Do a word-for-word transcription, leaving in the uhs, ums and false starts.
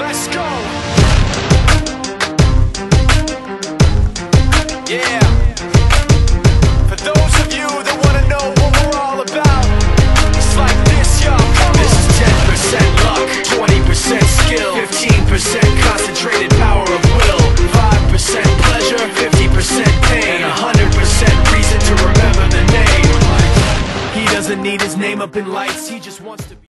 Let's go. Yeah. For those of you that wanna know what we're all about, it's like this, y'all. This is ten percent luck, twenty percent skill, fifteen percent concentrated power of will, five percent pleasure, fifty percent pain, and one hundred percent reason to remember the name. He doesn't need his name up in lights, he just wants to be